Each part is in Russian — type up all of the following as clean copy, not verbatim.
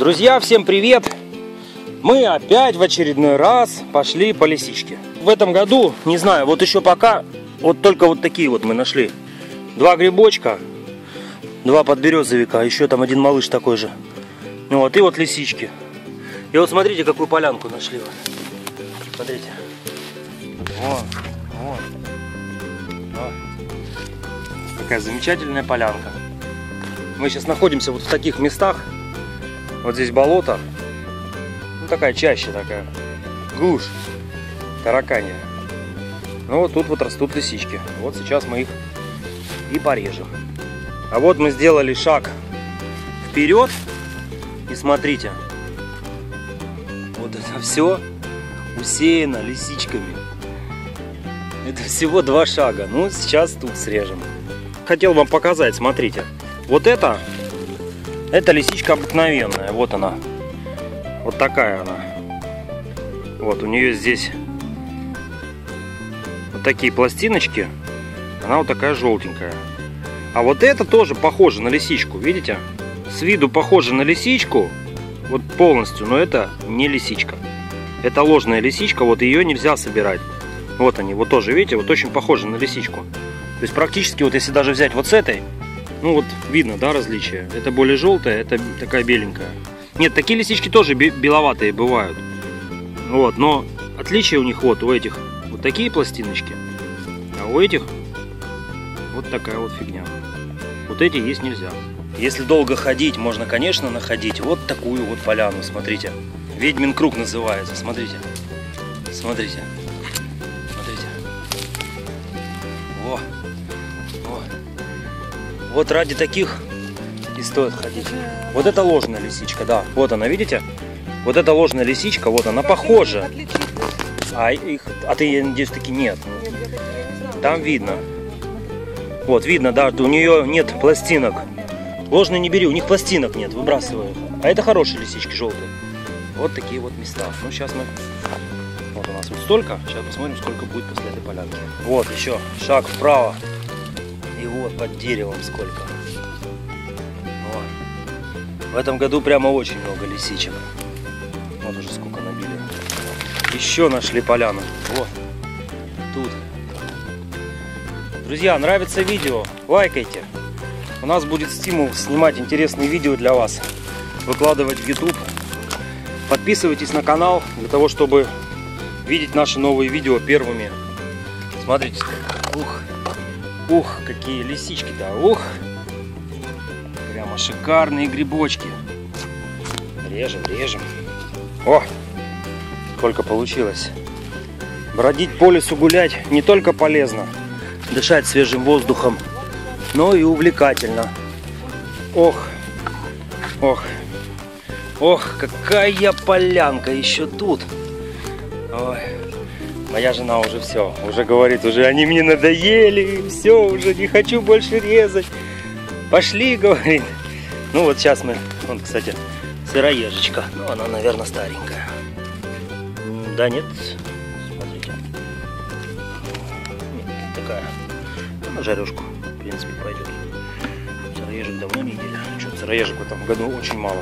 Друзья, всем привет! Мы опять в очередной раз пошли по лисичке. В этом году, не знаю, вот еще пока, вот только вот такие вот мы нашли. 2 грибочка, 2 подберезовика, еще там один малыш такой же. Вот, и вот лисички. И вот смотрите, какую полянку нашли. Смотрите. Вот. Такая замечательная полянка. Мы сейчас находимся вот в таких местах. Вот здесь болото. Ну, такая чаща такая. Глушь. Тараканья. Ну, вот тут вот растут лисички. Вот сейчас мы их и порежем. А вот мы сделали шаг вперед. И смотрите. Вот это все усеяно лисичками. Это всего 2 шага. Ну, сейчас тут срежем. Хотел вам показать, смотрите. Вот это лисичка обыкновенная. Вот она. Вот такая она. Вот у нее здесь вот такие пластиночки. Она вот такая желтенькая. А вот это тоже похоже на лисичку. Видите? С виду похоже на лисичку. Вот полностью. Но это не лисичка. Это ложная лисичка. Вот ее нельзя собирать. Вот они. Вот тоже, видите? Вот очень похожи на лисичку. То есть практически вот если даже взять вот с этой. Ну вот видно, да, различие. Это более желтая, это такая беленькая. Нет, такие лисички тоже беловатые бывают. Вот, но отличие у них вот у этих вот такие пластиночки, а у этих вот такая вот фигня. Вот эти есть нельзя. Если долго ходить, можно, конечно, находить вот такую вот поляну. Смотрите, Ведьмин круг называется. Смотрите, смотрите, смотрите. Во. Вот ради таких и стоит ходить. Вот это ложная лисичка, да. Вот она, видите? Вот эта ложная лисичка, вот она похожа. А ты, я надеюсь, таки нет. Там видно. Вот, видно, да, у нее нет пластинок. Ложные не бери, у них пластинок нет, выбрасываю их. А это хорошие лисички, желтые. Вот такие вот места. Ну, сейчас мы... Вот у нас вот столько. Сейчас посмотрим, сколько будет после этой полянки. Вот еще шаг вправо. И вот под деревом сколько. Вот. В этом году прямо очень много лисичек. Вот уже сколько набили. Еще нашли поляну. Вот. Тут. Друзья, нравится видео? Лайкайте. У нас будет стимул снимать интересные видео для вас. Выкладывать в YouTube. Подписывайтесь на канал для того, чтобы видеть наши новые видео первыми. Смотрите. Ух, какие лисички-то, ух! Прямо шикарные грибочки. Режем. О, сколько получилось. Бродить по лесу, гулять не только полезно, дышать свежим воздухом, но и увлекательно. Ох, какая полянка еще тут. Ой. Моя жена уже все, уже говорит, уже они мне надоели, все, уже не хочу больше резать. Пошли, говорит. Ну вот сейчас мы, вот, кстати, сыроежечка. Ну, она, наверное, старенькая. Да нет, смотрите. Нет, такая. На жарежку, в принципе, пойдет. Сыроежек давно не ели. Что-то сыроежек в этом году очень мало.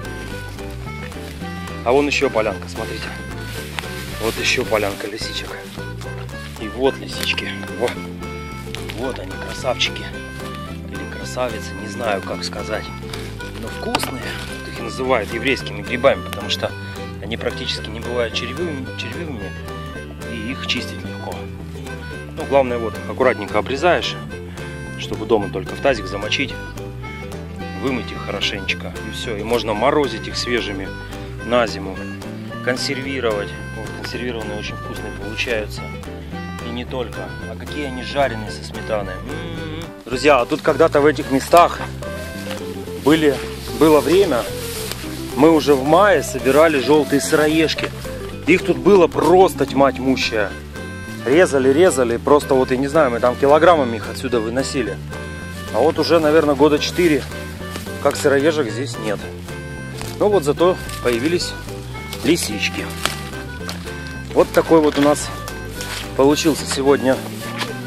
А вон еще полянка, смотрите. Вот еще полянка лисичек. И вот лисички. Вот они, красавчики. Или красавицы, не знаю, как сказать. Но вкусные. Вот их и называют еврейскими грибами, потому что они практически не бывают червивыми, и их чистить легко. Ну, главное, вот, аккуратненько обрезаешь, чтобы дома только в тазик замочить, вымыть их хорошенечко, и все. И можно морозить их свежими на зиму, консервировать. Консервированные очень вкусные получаются. И не только. А какие они жареные со сметаной. Друзья, а тут когда-то в этих местах было время, мы уже в мае собирали желтые сыроежки. Их тут было просто тьма тьмущая. Резали, просто вот, я не знаю, мы там килограммами их отсюда выносили. А вот уже, наверное, года 4, как сыроежек здесь нет. Но вот зато появились лисички. Вот такой вот у нас получился сегодня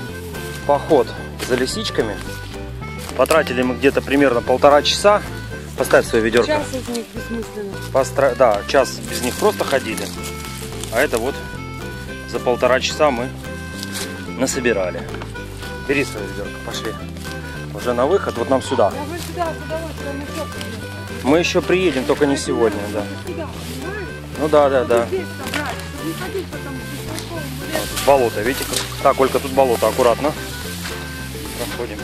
поход за лисичками. Потратили мы где-то примерно 1,5 часа. Поставь свое ведерко. Час из них бессмысленно. Да, час без них просто ходили. А это вот за 1,5 часа мы насобирали. Бери свое ведерко, пошли. Уже на выход, вот нам сюда. Я бы сюда с удовольствием еще приеду. Мы еще приедем, только не сегодня, да. Сюда, Ну да. здесь собрать, чтобы не ходить потом в лес. Вот, болото, видите? Так, Олька, тут болото, аккуратно. Проходим.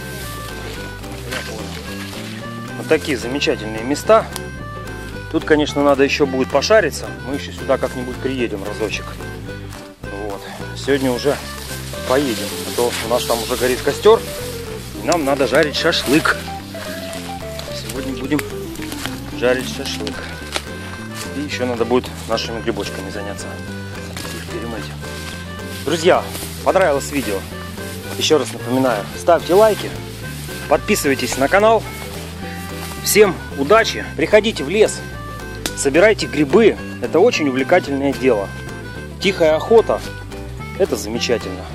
Вот такие замечательные места. Тут, конечно, надо еще будет пошариться. Мы еще сюда как-нибудь приедем разочек. Вот. Сегодня уже поедем. А то у нас там уже горит костер. И нам надо жарить шашлык. Сегодня будем жарить шашлык. И еще надо будет нашими грибочками заняться. Их перемыть. Друзья, понравилось видео? Еще раз напоминаю, ставьте лайки, подписывайтесь на канал. Всем удачи, приходите в лес, собирайте грибы, это очень увлекательное дело. Тихая охота, это замечательно.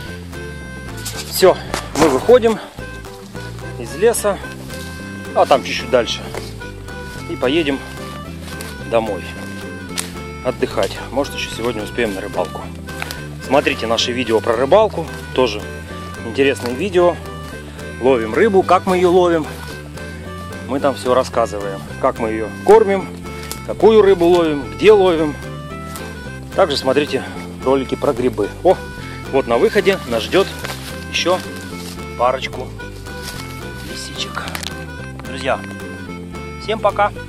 Все, мы выходим из леса, а там чуть-чуть дальше, и поедем домой отдыхать. Может, еще сегодня успеем на рыбалку. Смотрите наши видео про рыбалку, тоже интересные видео. Ловим рыбу, как мы ее ловим. Мы там все рассказываем, как мы ее кормим, какую рыбу ловим, где ловим. Также смотрите ролики про грибы. О, вот на выходе нас ждет еще парочку лисичек. Друзья, всем пока!